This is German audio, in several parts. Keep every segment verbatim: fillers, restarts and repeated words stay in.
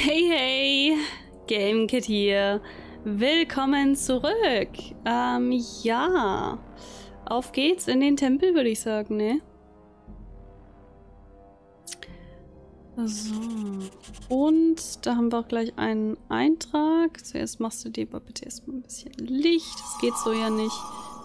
Hey, hey, GameKit hier. Willkommen zurück. Ähm, ja. Auf geht's in den Tempel, würde ich sagen, ne? So. Und da haben wir auch gleich einen Eintrag. Zuerst machst du dir aber bitte erstmal ein bisschen Licht. Das geht so ja nicht.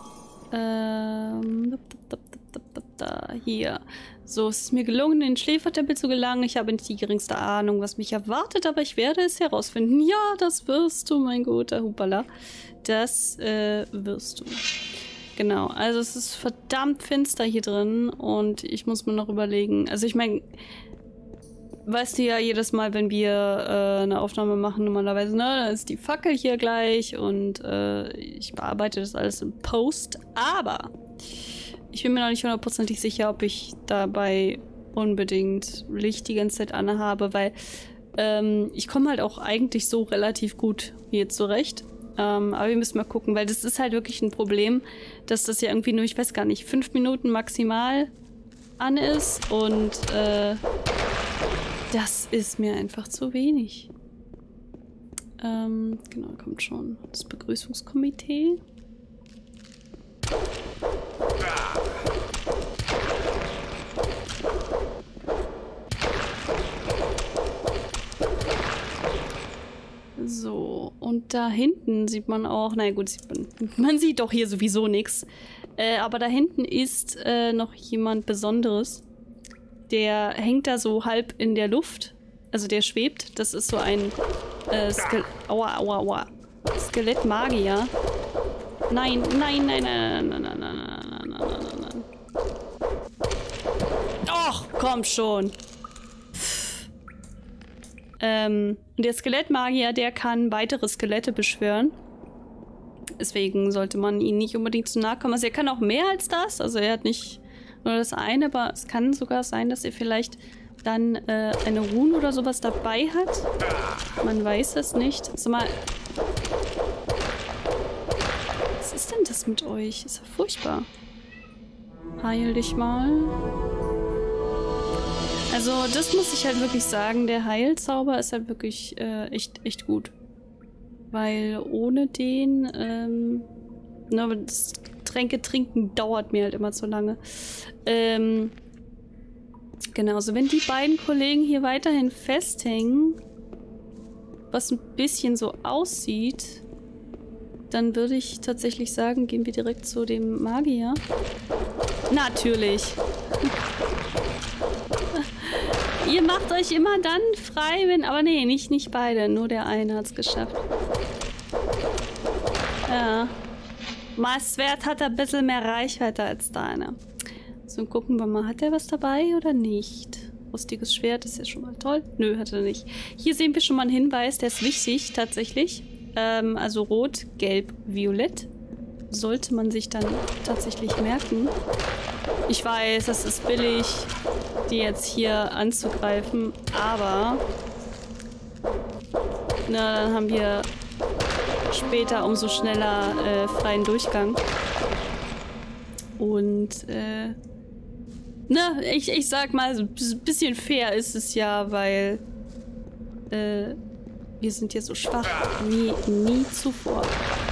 Ähm, da, hier. So, es ist mir gelungen, in den Schläfertempel zu gelangen. Ich habe nicht die geringste Ahnung, was mich erwartet, aber ich werde es herausfinden. Ja, das wirst du, mein guter Hupala. Das äh, wirst du. Genau, also es ist verdammt finster hier drin und ich muss mir noch überlegen. Also ich meine, weißt du ja jedes Mal, wenn wir äh, eine Aufnahme machen, normalerweise, ne, da ist die Fackel hier gleich und äh, ich bearbeite das alles im Post. Aber ich bin mir noch nicht hundertprozentig sicher, ob ich dabei unbedingt Licht die ganze Zeit anhabe, weil ähm, ich komme halt auch eigentlich so relativ gut hier zurecht. Ähm, aber wir müssen mal gucken, weil das ist halt wirklich ein Problem, dass das ja irgendwie nur, ich weiß gar nicht, fünf Minuten maximal an ist und äh, das ist mir einfach zu wenig. Ähm, genau, kommt schon das Begrüßungskomitee. So, und da hinten sieht man auch, na gut, sieht man, man sieht doch hier sowieso nichts. Äh, aber da hinten ist äh, noch jemand Besonderes. Der hängt da so halb in der Luft. Also der schwebt. Das ist so ein äh, Skel aua, aua, aua. Skelettmagier. Nein, nein, nein, nein, nein, nein, nein, nein, nein, nein, nein, nein. Och, komm schon. Ähm, der Skelettmagier, der kann weitere Skelette beschwören. Deswegen sollte man ihn nicht unbedingt zu nahe kommen. Also er kann auch mehr als das. Also er hat nicht nur das eine, aber es kann sogar sein, dass er vielleicht dann äh, eine Rune oder sowas dabei hat. Man weiß es nicht. Sag mal. Was ist denn das mit euch? Ist ja furchtbar. Heil dich mal. Also das muss ich halt wirklich sagen, der Heilzauber ist halt wirklich äh, echt, echt gut. Weil ohne den, ähm, na, das Tränke trinken dauert mir halt immer zu lange. Ähm, genau, also wenn die beiden Kollegen hier weiterhin festhängen, was ein bisschen so aussieht, dann würde ich tatsächlich sagen, gehen wir direkt zu dem Magier. Natürlich. Ihr macht euch immer dann frei, wenn... Aber nee, nicht, nicht beide. Nur der eine hat es geschafft. Ja. Maßwert hat ein bisschen mehr Reichweite als deine. So, gucken wir mal. Hat er was dabei oder nicht? Rustiges Schwert ist ja schon mal toll. Nö, hat er nicht. Hier sehen wir schon mal einen Hinweis. Der ist wichtig, tatsächlich. Ähm, also rot, gelb, violett. Sollte man sich dann tatsächlich merken. Ich weiß, es ist billig, die jetzt hier anzugreifen, aber na, dann haben wir später umso schneller äh, freien Durchgang. Und äh, na, ich, ich sag mal, so ein bisschen fair ist es ja, weil äh, wir sind ja so schwach wie nie zuvor.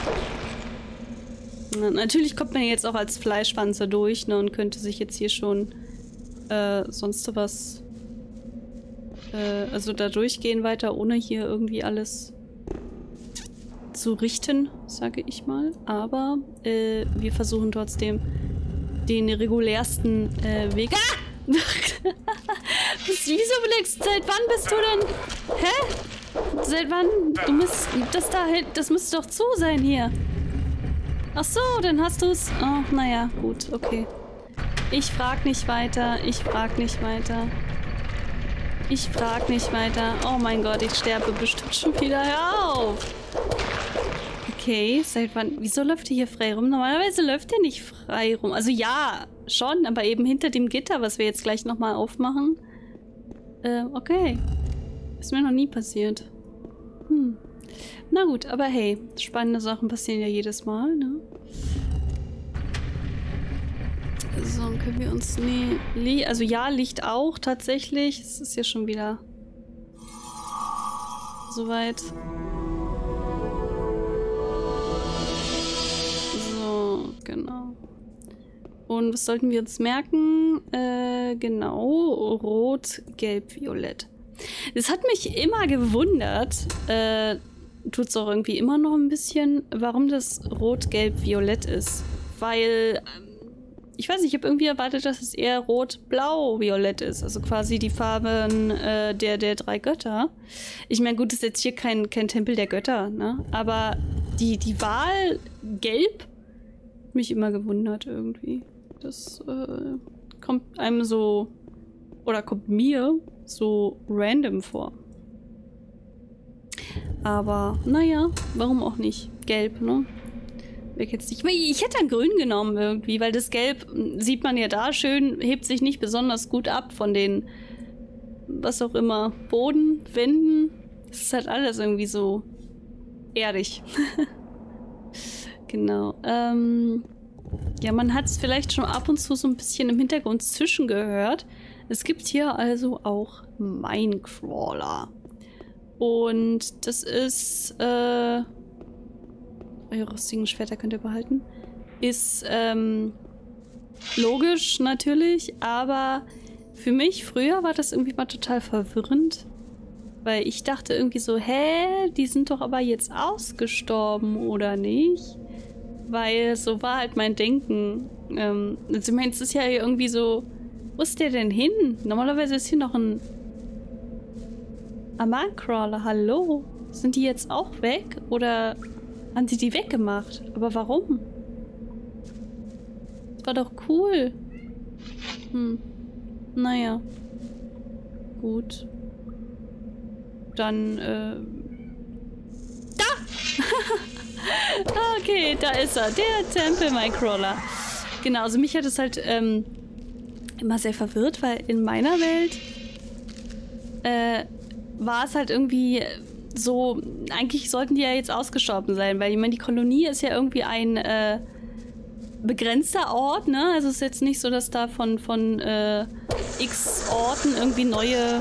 Na, natürlich kommt man jetzt auch als Fleischwanzer durch, ne, und könnte sich jetzt hier schon äh, sonst was äh, also da durchgehen weiter, ohne hier irgendwie alles zu richten, sage ich mal. Aber äh, wir versuchen trotzdem den regulärsten äh, Weg. Ah! Wieso überlegst du, seit wann bist du denn? Hä? Seit wann? Du musst. Das da das müsste doch zu sein hier. Ach so, dann hast du es. Oh, naja, gut, okay. Ich frag nicht weiter. Ich frag nicht weiter. Ich frag nicht weiter. Oh mein Gott, ich sterbe bestimmt schon wieder. Hör auf! Okay, seit wann? Wieso läuft er hier frei rum? Normalerweise läuft er nicht frei rum. Also ja, schon, aber eben hinter dem Gitter, was wir jetzt gleich nochmal aufmachen. Äh, okay. Ist mir noch nie passiert. Hm. Na gut, aber hey, spannende Sachen passieren ja jedes Mal, ne? So, können wir uns... Nee, also ja, Licht auch tatsächlich. Es ist ja schon wieder... soweit. So, genau. Und was sollten wir uns merken? Äh, genau, Rot, Gelb, Violett. Das hat mich immer gewundert, äh, tut es auch irgendwie immer noch ein bisschen, warum das Rot, Gelb, Violett ist. Weil, ich weiß nicht, ich habe irgendwie erwartet, dass es eher Rot, Blau, Violett ist. Also quasi die Farben äh, der, der drei Götter. Ich meine, gut, das ist jetzt hier kein, kein Tempel der Götter, ne? Aber die, die Wahl Gelb hat mich immer gewundert irgendwie. Das äh, kommt einem so, oder kommt mir so random vor. Aber, naja, warum auch nicht? Gelb, ne? Weg jetzt nicht. Ich hätte dann grün genommen irgendwie, weil das Gelb, sieht man ja da schön, hebt sich nicht besonders gut ab von den, was auch immer, Boden, Wänden. Das ist halt alles irgendwie so erdig. Genau. Ähm, ja, man hat es vielleicht schon ab und zu so ein bisschen im Hintergrund zwischen gehört. Es gibt hier also auch Minecrawler. Und das ist, äh, eure rostigen Schwerter könnt ihr behalten. Ist, ähm, logisch natürlich, aber für mich früher war das irgendwie mal total verwirrend. Weil ich dachte irgendwie so, hä, die sind doch aber jetzt ausgestorben, oder nicht? Weil so war halt mein Denken. Ähm, also ich meine, es ist ja irgendwie so, wo ist der denn hin? Normalerweise ist hier noch ein Minecrawler, hallo? Sind die jetzt auch weg? Oder haben sie die weggemacht? Aber warum? Das war doch cool. Hm. Naja. Gut. Dann, äh... Da! Okay, da ist er. Der Tempel Minecrawler. Genau, also mich hat es halt, ähm, immer sehr verwirrt, weil in meiner Welt, äh, war es halt irgendwie so, eigentlich sollten die ja jetzt ausgestorben sein, weil ich meine, die Kolonie ist ja irgendwie ein äh, begrenzter Ort, ne? Also es ist jetzt nicht so, dass da von, von äh, x Orten irgendwie neue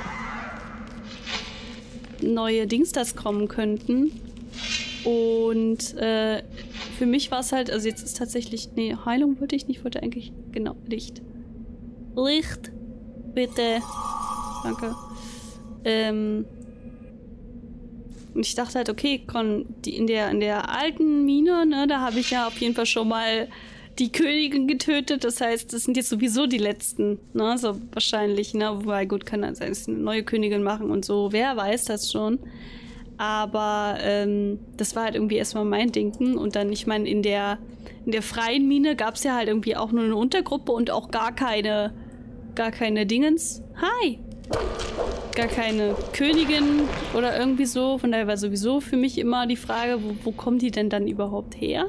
neue Dingsters kommen könnten. Und äh, für mich war es halt, also jetzt ist tatsächlich, nee, Heilung wollte ich nicht, wollte eigentlich, genau, Licht. Licht, bitte. Danke. Ähm, und ich dachte halt, okay, komm, die, in, der, in der alten Mine, ne, da habe ich ja auf jeden Fall schon mal die Königin getötet. Das heißt, das sind jetzt sowieso die letzten, ne, so wahrscheinlich, ne, wobei, gut, kann dann sein, dass sie eine neue Königin machen und so, wer weiß das schon. Aber ähm, das war halt irgendwie erstmal mein Denken. Und dann, ich meine, in der, in der freien Mine gab es ja halt irgendwie auch nur eine Untergruppe und auch gar keine, gar keine Dingens. Hi! Gar keine Königin oder irgendwie so. Von daher war sowieso für mich immer die Frage, wo, wo kommen die denn dann überhaupt her?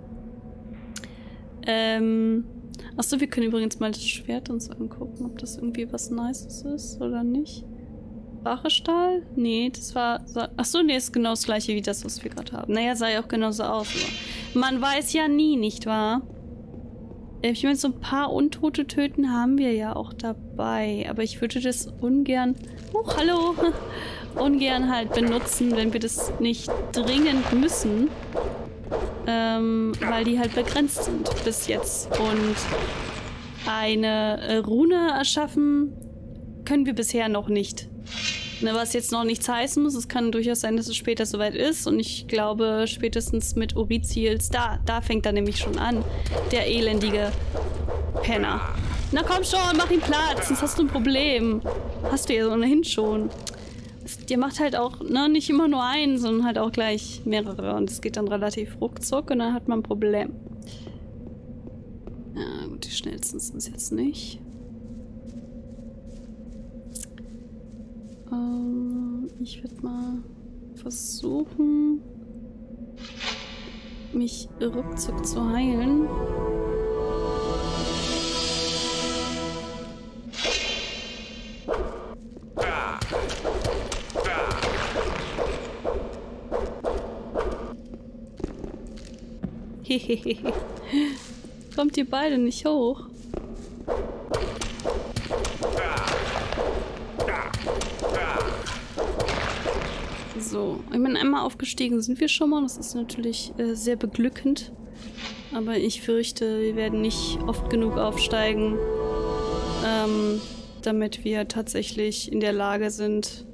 Ähm, achso, wir können übrigens mal das Schwert uns angucken, ob das irgendwie was Nices ist oder nicht. Drachestahl? Nee, das war... Achso, nee, ist genau das gleiche wie das, was wir gerade haben. Naja, sah ja auch genauso aus. Aber man weiß ja nie, nicht wahr? Ich meine, so ein paar Untote töten haben wir ja auch dabei. Aber ich würde das ungern... Huch, hallo! Ungern halt benutzen, wenn wir das nicht dringend müssen. Ähm, weil die halt begrenzt sind bis jetzt. Und eine äh, Rune erschaffen können wir bisher noch nicht. Ne, was jetzt noch nichts heißen muss, es kann durchaus sein, dass es später soweit ist. Und ich glaube, spätestens mit Orizils, da, da fängt er nämlich schon an. Der elendige Penner. Na komm schon, mach ihn Platz, sonst hast du ein Problem. Hast du ja ohnehin schon. Der macht halt auch, ne, nicht immer nur einen, sondern halt auch gleich mehrere. Und es geht dann relativ ruckzuck und dann hat man ein Problem. Ja, gut, die schnellsten sind es jetzt nicht. Ich werde mal versuchen, mich ruckzuck zu heilen. Hehehe. Kommt ihr beide nicht hoch? So, ich meine, einmal aufgestiegen sind wir schon mal. Das ist natürlich äh, sehr beglückend. Aber ich fürchte, wir werden nicht oft genug aufsteigen, ähm, damit wir tatsächlich in der Lage sind,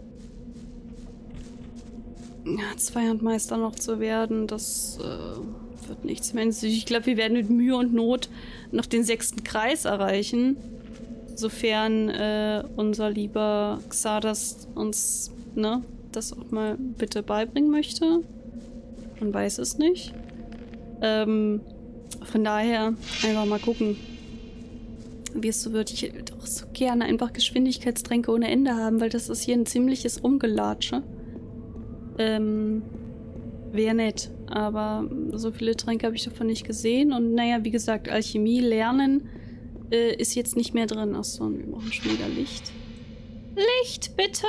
ja, Zweihandmeister noch zu werden. Das äh, wird nichts mehr. Ich glaube, wir werden mit Mühe und Not noch den sechsten Kreis erreichen. Sofern äh, unser lieber Xardas uns, ne, das auch mal bitte beibringen möchte. Man weiß es nicht. Ähm, von daher einfach mal gucken, wie es so wird. Ich würde auch so gerne einfach Geschwindigkeitstränke ohne Ende haben, weil das ist hier ein ziemliches Rumgelatsche. Ähm, wäre nett, aber so viele Tränke habe ich davon nicht gesehen. Und naja, wie gesagt, Alchemie lernen äh, ist jetzt nicht mehr drin. Achso, und wir brauchen schon wieder Licht. Licht, bitte!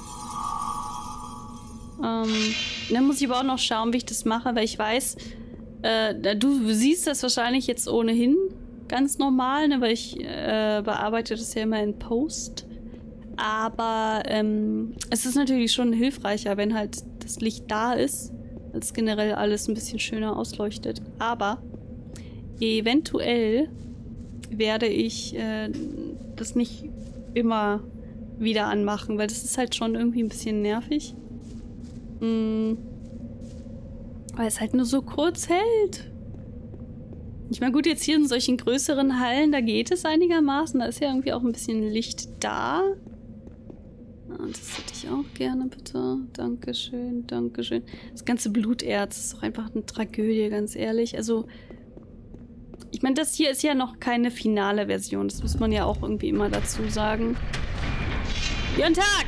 Ähm, dann muss ich aber auch noch schauen, wie ich das mache, weil ich weiß, äh, du siehst das wahrscheinlich jetzt ohnehin ganz normal, ne, weil ich äh, bearbeite das ja immer in Post. Aber ähm, es ist natürlich schon hilfreicher, wenn halt das Licht da ist, als generell alles ein bisschen schöner ausleuchtet. Aber eventuell werde ich äh, das nicht immer wieder anmachen, weil das ist halt schon irgendwie ein bisschen nervig. Mm. Weil es halt nur so kurz hält. Ich meine, gut, jetzt hier in solchen größeren Hallen, da geht es einigermaßen. Da ist ja irgendwie auch ein bisschen Licht da. Ah, das hätte ich auch gerne, bitte. Dankeschön, Dankeschön. Das ganze Bluterz ist doch einfach eine Tragödie, ganz ehrlich. Also, ich meine, das hier ist ja noch keine finale Version. Das muss man ja auch irgendwie immer dazu sagen. Guten Tag!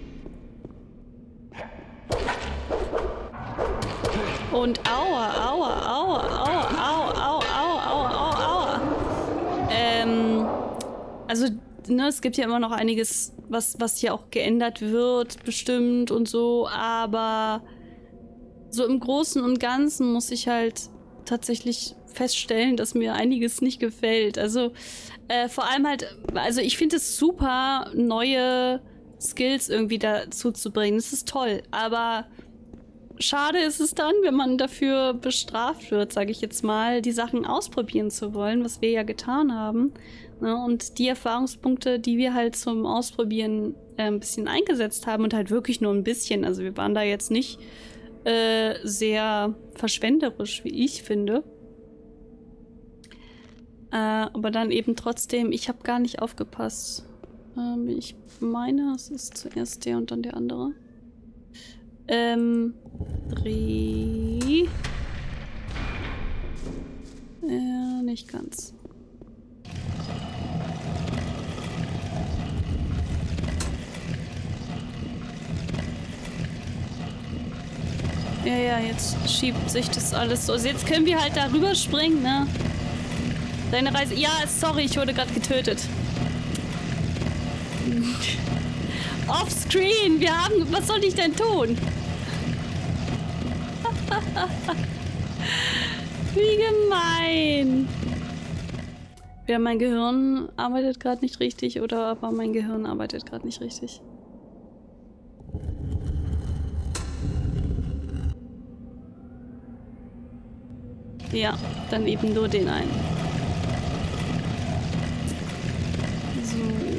Und aua, aua, aua, aua, aua, aua, aua, aua, aua. Ähm, also, ne, es gibt ja immer noch einiges, was, was hier auch geändert wird, bestimmt und so, aber so im Großen und Ganzen muss ich halt tatsächlich feststellen, dass mir einiges nicht gefällt. Also, äh, vor allem halt, also ich finde es super, neue Skills irgendwie dazu zu bringen. Das ist toll, aber schade ist es dann, wenn man dafür bestraft wird, sage ich jetzt mal, die Sachen ausprobieren zu wollen, was wir ja getan haben. Ne? Und die Erfahrungspunkte, die wir halt zum Ausprobieren äh, ein bisschen eingesetzt haben und halt wirklich nur ein bisschen, also wir waren da jetzt nicht äh, sehr verschwenderisch, wie ich finde. Äh, aber dann eben trotzdem, ich habe gar nicht aufgepasst. Ähm, ich meine, es ist zuerst der und dann der andere. Ähm, Dreh. Ja, nicht ganz. Ja, ja, jetzt schiebt sich das alles so. Also jetzt können wir halt da rüberspringen, ne? Deine Reise... Ja, sorry, ich wurde gerade getötet. Offscreen, wir haben... Was soll ich denn tun? Wie gemein. Ja, mein Gehirn arbeitet gerade nicht richtig oder aber mein Gehirn arbeitet gerade nicht richtig. Ja, dann eben nur den einen. So.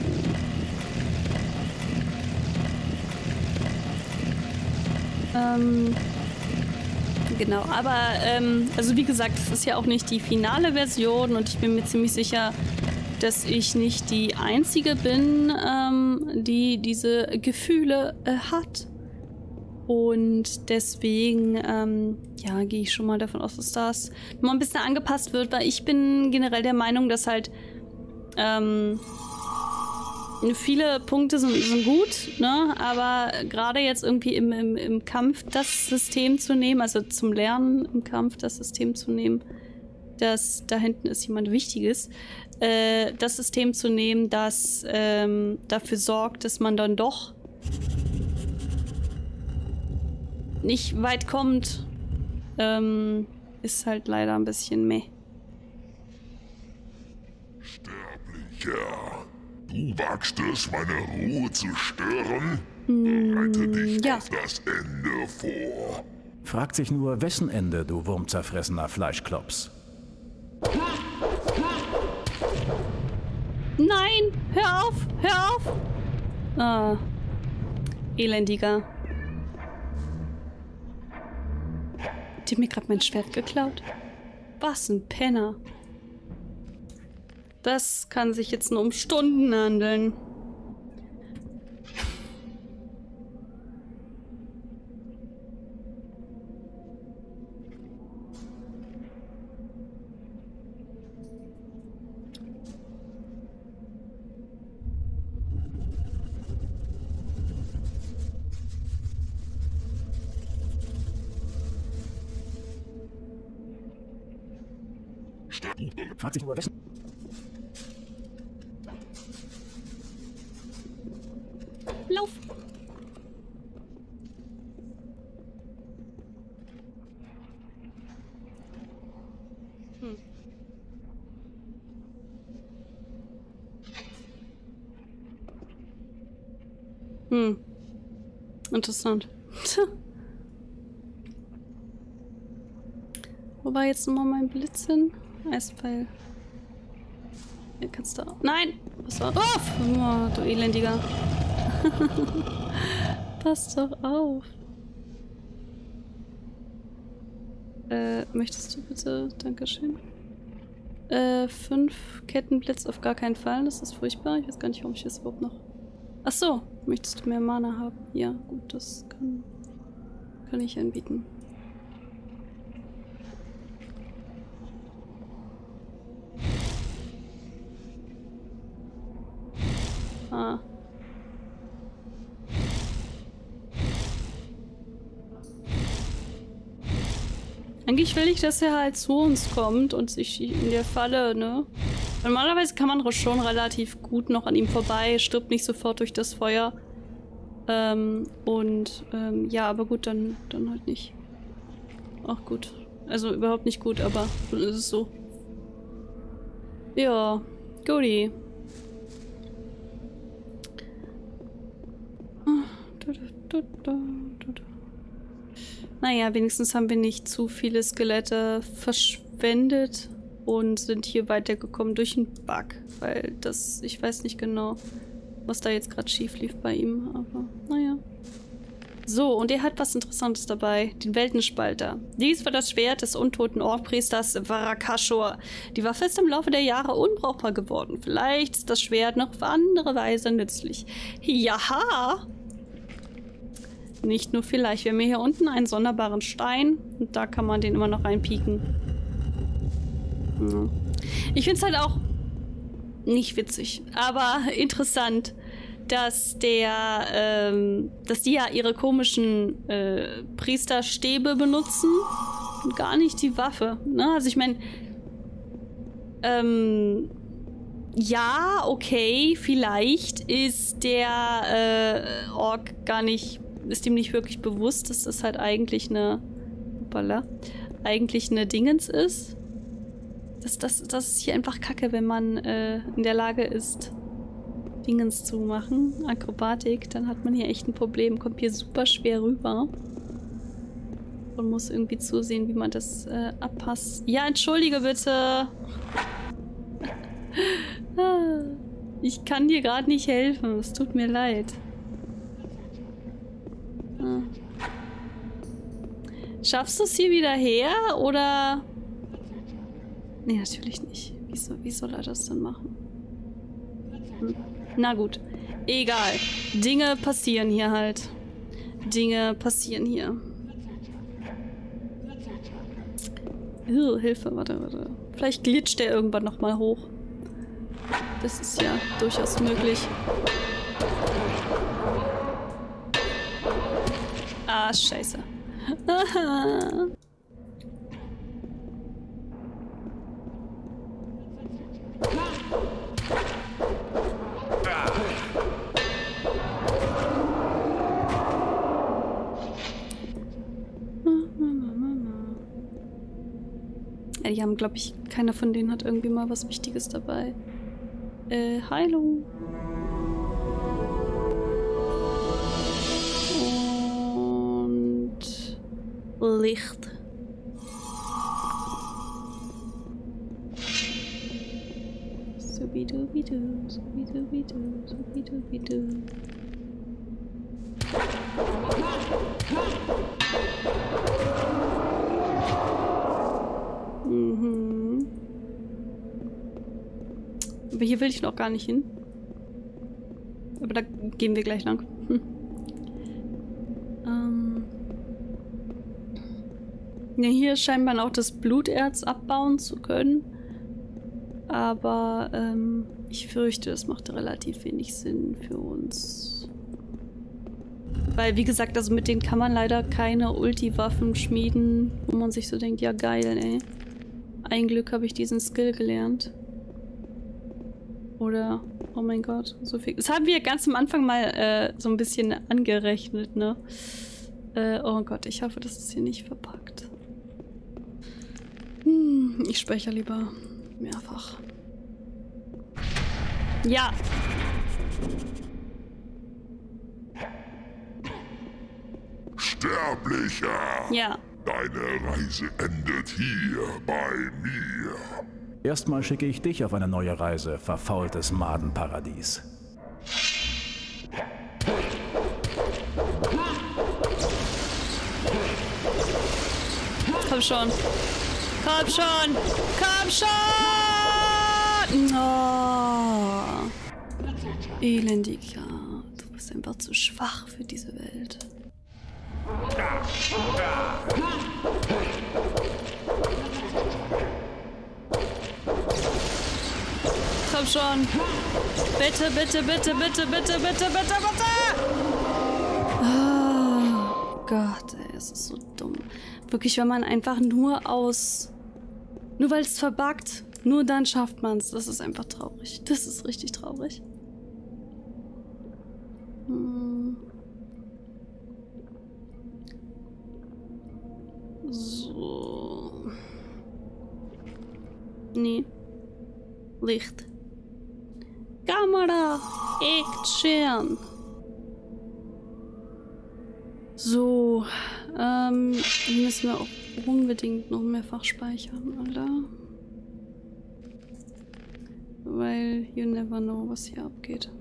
Ähm... Genau, aber ähm, also wie gesagt, es ist ja auch nicht die finale Version und ich bin mir ziemlich sicher, dass ich nicht die Einzige bin, ähm, die diese Gefühle äh, hat. Und deswegen, ähm, ja, gehe ich schon mal davon aus, dass das mal ein bisschen angepasst wird, weil ich bin generell der Meinung, dass halt ähm, viele Punkte sind, sind gut, ne? Aber gerade jetzt irgendwie im, im, im Kampf das System zu nehmen, also zum Lernen im Kampf das System zu nehmen, dass da hinten ist jemand Wichtiges, äh, das System zu nehmen, das ähm, dafür sorgt, dass man dann doch nicht weit kommt, ähm, ist halt leider ein bisschen meh. Sterblicher. Du wagst es, meine Ruhe zu stören? Hm, Bereite dich ja. auf das Ende vor. Fragt sich nur, wessen Ende, du wurmzerfressener Fleischklops? Nein! Hör auf! Hör auf! Ah. Elendiger. Die hat mir gerade mein Schwert geklaut. Was ein Penner. Das kann sich jetzt nur um Stunden handeln. Fragt sich nur, wessen... Lauf! Hm. Hm. Interessant. Wo war jetzt nochmal mein Blitz hin? Eispfeil. Hier kannst du... Nein! Pass auf! Oh, du Elendiger. Pass doch auf. Äh, möchtest du bitte... Dankeschön. Äh, fünf Kettenblitz auf gar keinen Fall. Das ist furchtbar. Ich weiß gar nicht, warum ich das überhaupt noch... Ach so. Möchtest du mehr Mana haben? Ja, gut. Das kann... Kann ich anbieten. Ah. Eigentlich will ich, dass er halt zu uns kommt und sich in der Falle, ne? Normalerweise kann man schon relativ gut noch an ihm vorbei, stirbt nicht sofort durch das Feuer. Ähm, und, ähm, ja, aber gut, dann, dann halt nicht. Auch gut. Also überhaupt nicht gut, aber dann ist es so. Ja, guti. Naja, wenigstens haben wir nicht zu viele Skelette verschwendet und sind hier weitergekommen durch einen Bug, weil das, ich weiß nicht genau, was da jetzt gerade schief lief bei ihm, aber naja. So, und er hat was Interessantes dabei, den Weltenspalter. Dies war das Schwert des untoten Orkpriesters Varakashor. Die Waffe ist im Laufe der Jahre unbrauchbar geworden. Vielleicht ist das Schwert noch auf andere Weise nützlich. Jaha! Nicht nur vielleicht. Wir haben hier unten einen sonderbaren Stein und da kann man den immer noch reinpieken. Ja. Ich finde es halt auch nicht witzig, aber interessant, dass der, ähm, dass die ja ihre komischen äh, Priesterstäbe benutzen und gar nicht die Waffe. Ne? Also ich meine, ähm, ja, okay, vielleicht ist der äh, Ork gar nicht ist ihm nicht wirklich bewusst, dass das halt eigentlich eine hoppala, eigentlich eine Dingens ist. Das, das, das ist hier einfach kacke, wenn man äh, in der Lage ist, Dingens zu machen. Akrobatik, dann hat man hier echt ein Problem. Kommt hier super schwer rüber. Und muss irgendwie zusehen, wie man das äh, abpasst. Ja, entschuldige bitte. Ich kann dir gerade nicht helfen. Es tut mir leid. Hm. Schaffst du es hier wieder her, oder? Nee, natürlich nicht. Wie, so, wie soll er das dann machen? Hm. Na gut. Egal. Dinge passieren hier halt. Dinge passieren hier. Uh, Hilfe, warte, warte. Vielleicht glitscht der irgendwann nochmal hoch. Das ist ja durchaus möglich. Ah, scheiße. Aha. Ja, die haben, glaube ich, keiner von denen hat irgendwie mal was Wichtiges dabei. Äh, hallo. Licht. Subidubidu, subidubidu, subidubidu. Mhm. Aber hier will ich noch gar nicht hin. Aber da gehen wir gleich lang. Hm. Ähm. Ja, hier scheint man auch das Bluterz abbauen zu können. Aber ähm, ich fürchte, es macht relativ wenig Sinn für uns. Weil, wie gesagt, also mit denen kann man leider keine Ulti-Waffen schmieden, wo man sich so denkt, ja geil, ey. Ein Glück habe ich diesen Skill gelernt. Oder, oh mein Gott, so viel. Das haben wir ganz am Anfang mal äh, so ein bisschen angerechnet, ne? Äh, oh Gott, ich hoffe, das ist hier nicht verpackt. Hm, ich speichere lieber mehrfach. Ja! Sterblicher! Ja. Deine Reise endet hier bei mir. Erstmal schicke ich dich auf eine neue Reise, verfaultes Madenparadies. Komm schon. Komm schon. Komm schon! Oh. Elendiger. Du bist einfach zu schwach für diese Welt. Komm schon. Bitte, bitte, bitte, bitte, bitte, bitte, bitte, bitte. Oh Gott, ey, es ist so dumm. Wirklich, wenn man einfach nur aus... Nur weil es verbuggt, nur dann schafft man es. Das ist einfach traurig. Das ist richtig traurig. Hm. So. Nee. Licht. Kamera. Action. So. Ähm, hier müssen wir auch unbedingt noch mehrfach speichern, Alter. Weil you never know, was hier abgeht.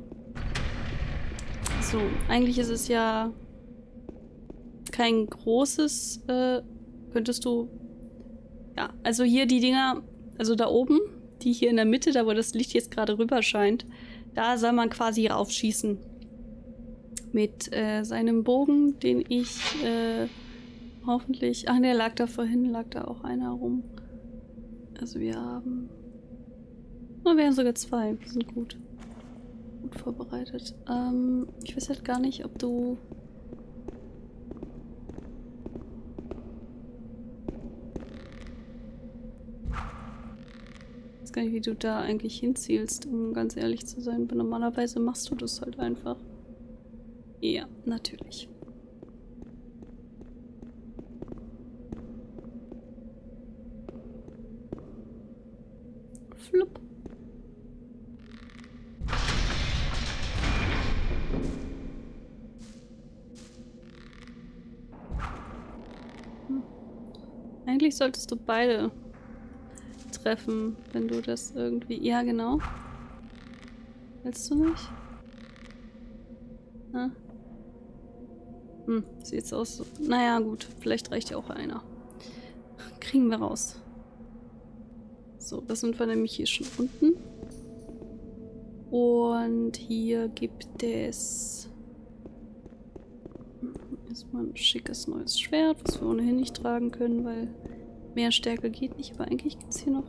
So, eigentlich ist es ja kein großes, äh, könntest du, ja, also hier die Dinger, also da oben, die hier in der Mitte, da wo das Licht jetzt gerade rüber scheint, da soll man quasi raufschießen. Mit äh, seinem Bogen, den ich äh, hoffentlich, ach der lag da vorhin, lag da auch einer rum. Also wir haben, oh, wir haben sogar zwei, wir sind gut, gut vorbereitet. Ähm, ich weiß halt gar nicht, ob du ich weiß gar nicht, wie du da eigentlich hinzielst, um ganz ehrlich zu sein. Aber normalerweise machst du das halt einfach. Ja, natürlich. Flupp. Hm. Eigentlich solltest du beide treffen, wenn du das irgendwie... Ja, genau. Willst du nicht? Na? Hm, sieht's aus so. Naja, gut. Vielleicht reicht ja auch einer. Kriegen wir raus. So, das sind wir nämlich hier schon unten. Und hier gibt es... erstmal ein schickes neues Schwert, was wir ohnehin nicht tragen können, weil mehr Stärke geht nicht. Aber eigentlich gibt es hier noch...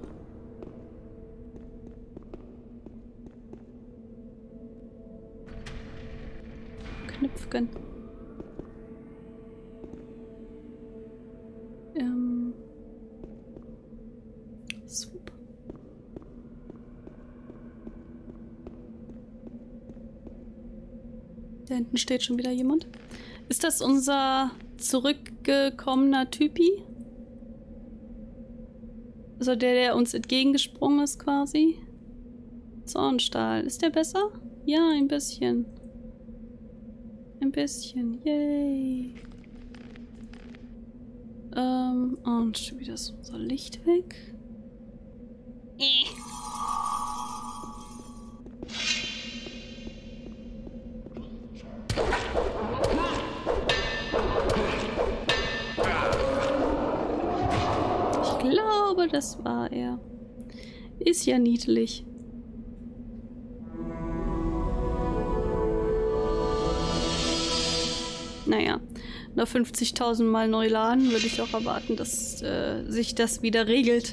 Knüpfchen. Ähm. Super. Da hinten steht schon wieder jemand. Ist das unser zurückgekommener Typi? Also der, der uns entgegengesprungen ist quasi? Zornstahl. Ist der besser? Ja, ein bisschen. Ein bisschen. Yay. Ähm, und schon wieder ist unser Licht weg. Äh. Ich glaube, das war er. Ist ja niedlich. Naja, nach fünfzigtausend Mal neu laden würde ich auch erwarten, dass äh, sich das wieder regelt.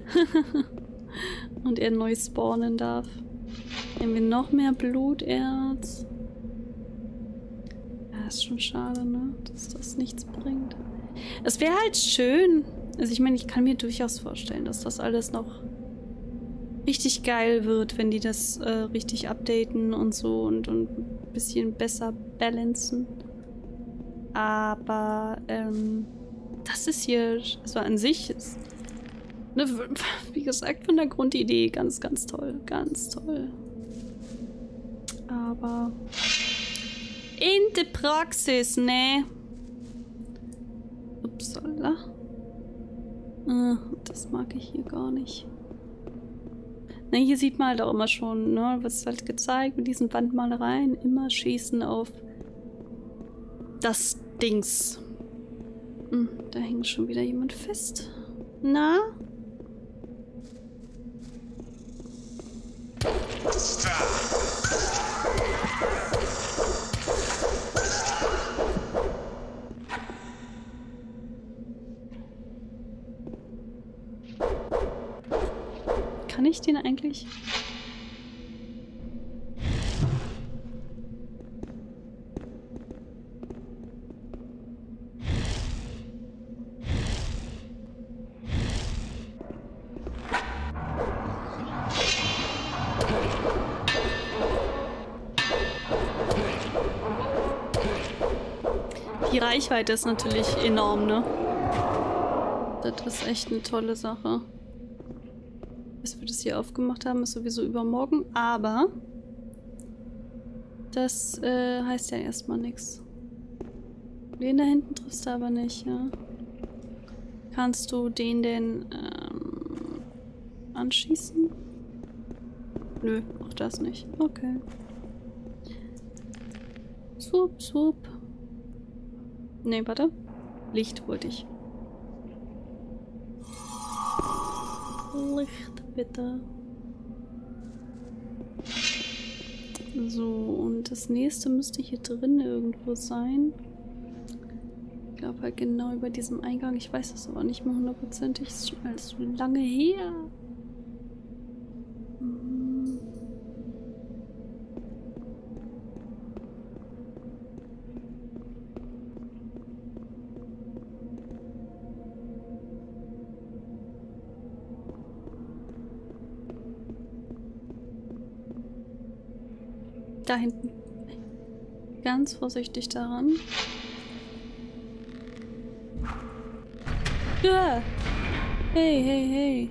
Und er neu spawnen darf. Nehmen wir noch mehr Bluterz. Ja, ist schon schade, ne? Dass das nichts bringt. Es wäre halt schön. Also ich meine, ich kann mir durchaus vorstellen, dass das alles noch richtig geil wird, wenn die das äh, richtig updaten und so und, und ein bisschen besser balancen. Aber ähm, das ist hier, also an sich ist, ne, wie gesagt, von der Grundidee ganz, ganz toll. Ganz toll. Aber in der Praxis, ne? Upsala. Äh, das mag ich hier gar nicht. Na, hier sieht man halt auch immer schon, ne, was halt gezeigt mit diesen Wandmalereien. Immer schießen auf das Dings. Hm, da hängt schon wieder jemand fest. Na? Kann ich den eigentlich? Die Reichweite ist natürlich enorm, ne? Das ist echt eine tolle Sache. Bis wir das hier aufgemacht haben, ist sowieso übermorgen, aber das äh, heißt ja erstmal nichts. Den da hinten triffst du aber nicht, ja. Kannst du den denn ähm, anschießen? Nö, auch das nicht. Okay. Swoop, swoop. Ne, warte. Licht wollte ich. Licht, bitte. So, und das nächste müsste hier drin irgendwo sein. Ich glaube halt genau über diesem Eingang. Ich weiß das aber nicht mehr hundertprozentig. Ist schon alles so lange her. Hm. Da hinten. Ganz vorsichtig daran. Ja. Hey, hey, hey.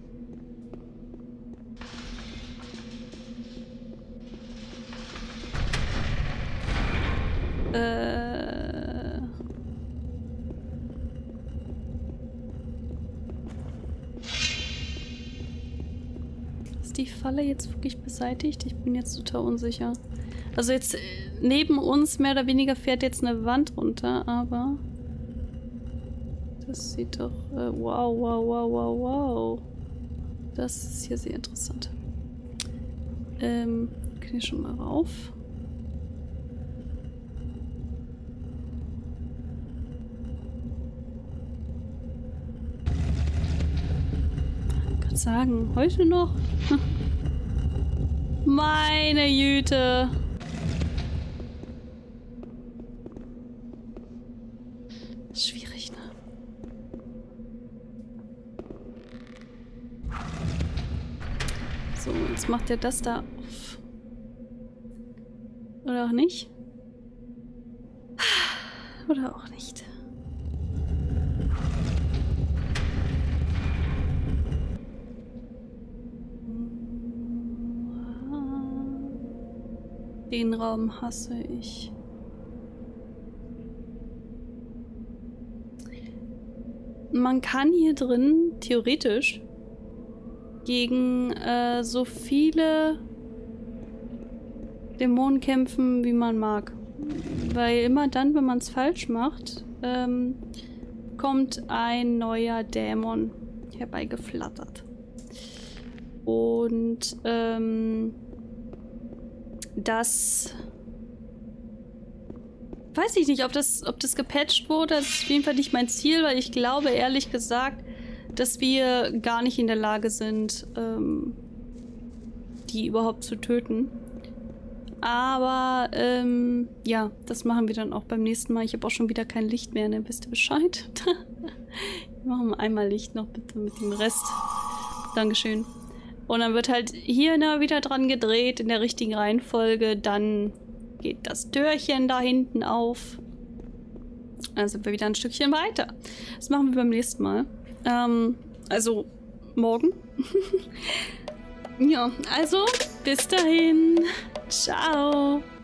Äh. Ist die Falle jetzt wirklich beseitigt? Ich bin jetzt total unsicher. Also jetzt äh, neben uns mehr oder weniger fährt jetzt eine Wand runter, aber das sieht doch... Äh, wow, wow, wow, wow, wow. Das ist hier sehr interessant. Ähm, kann ich schon mal rauf? Ich kann sagen, heute noch? Meine Güte. Schwierig, ne? So, jetzt macht er das da auf. Oder auch nicht? Oder auch nicht. Den Raum hasse ich. man kann hier drin theoretisch gegen äh, so viele Dämonen kämpfen, wie man mag. Weil immer dann, wenn man es falsch macht, ähm, kommt ein neuer Dämon herbeigeflattert. Und ähm, das weiß ich nicht, ob das, ob das gepatcht wurde. Das ist auf jeden Fall nicht mein Ziel, weil ich glaube, ehrlich gesagt, dass wir gar nicht in der Lage sind, ähm, die überhaupt zu töten. Aber, ähm, ja, das machen wir dann auch beim nächsten Mal. Ich habe auch schon wieder kein Licht mehr, ne? Wisst ihr Bescheid? Machen wir einmal Licht noch bitte mit dem Rest. Dankeschön. Und dann wird halt hier ne, wieder dran gedreht, in der richtigen Reihenfolge. Dann geht das Türchen da hinten auf. Dann sind wir wieder ein Stückchen weiter. Das machen wir beim nächsten Mal. Ähm, also morgen. Ja, also bis dahin. Ciao.